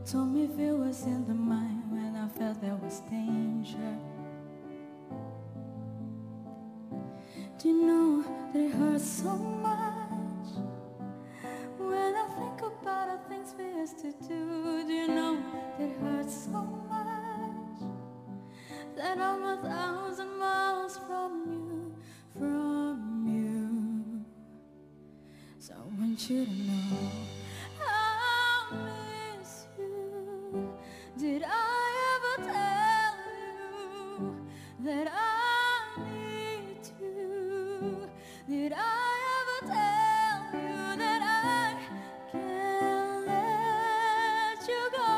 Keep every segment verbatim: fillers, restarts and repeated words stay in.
told me if it was in the mind when I felt there was danger. Do you know that it hurts so much when I think about the things we used to do? Do you know that it hurts so much that I'm a thousand miles from you, from you? So I want you to know I miss you. Did I ever tell you that I need you? Did I ever tell you that I can't let you go?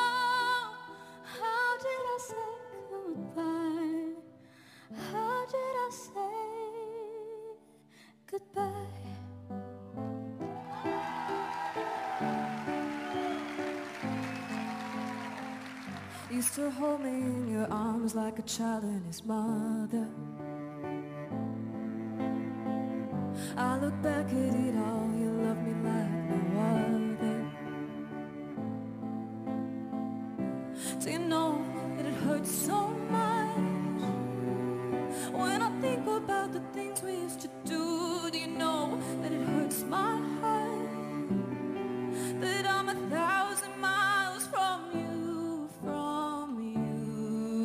How did I say goodbye? How did I say goodbye? You used to hold me in your arms like a child and his mother. I look back at it all, you love me like no other. Do you know that it hurts so much when I think about the things we used to do? Do you know that it hurts my heart that I'm a thousand miles from you, from you?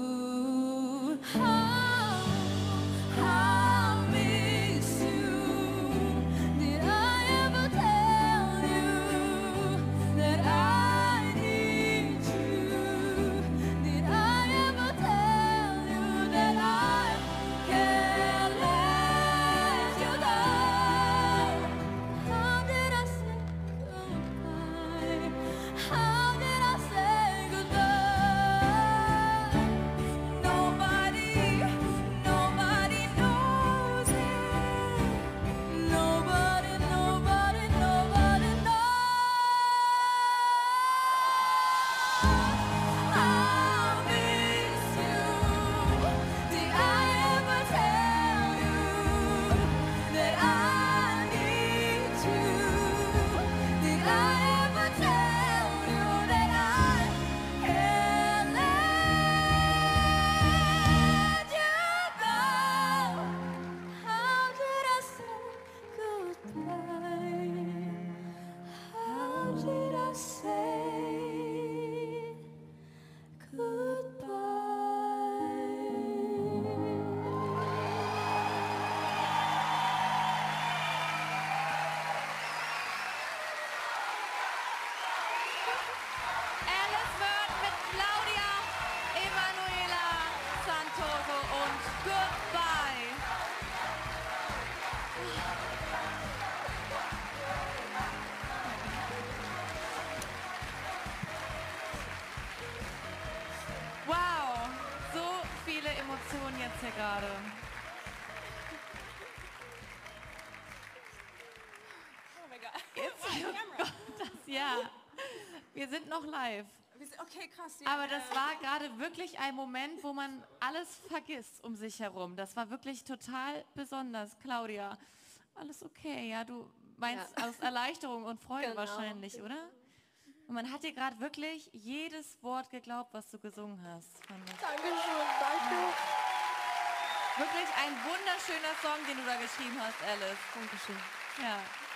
How, how I miss you. Did I ever tell you that I need you? Did I ever tell you that I can't let you go? How did I say goodbye? How did I say goodbye? Nobody, nobody knows it. Nobody, nobody, nobody knows. I miss you. Did I ever tell you that I need you? Did I ever tell you that I can't let you go? How did I say goodbye? How did I say goodbye? Alice Burton mit Claudia Emanuela Santoso und Goodbye. Wow, so viele Emotionen jetzt hier gerade. Oh my God. Jetzt, On oh camera. Gott, das, ja. Wir sind noch live. Okay, krass. Ja, Aber das äh, war gerade wirklich ein Moment, wo man alles vergisst um sich herum. Das war wirklich total besonders. Claudia, alles okay, ja? Du meinst Ja. aus Erleichterung und Freude Genau. wahrscheinlich, oder? Und man hat dir gerade wirklich jedes Wort geglaubt, was du gesungen hast. fand ich. Dankeschön, danke. Wirklich ein wunderschöner Song, den du da geschrieben hast, Alice. Dankeschön. Ja.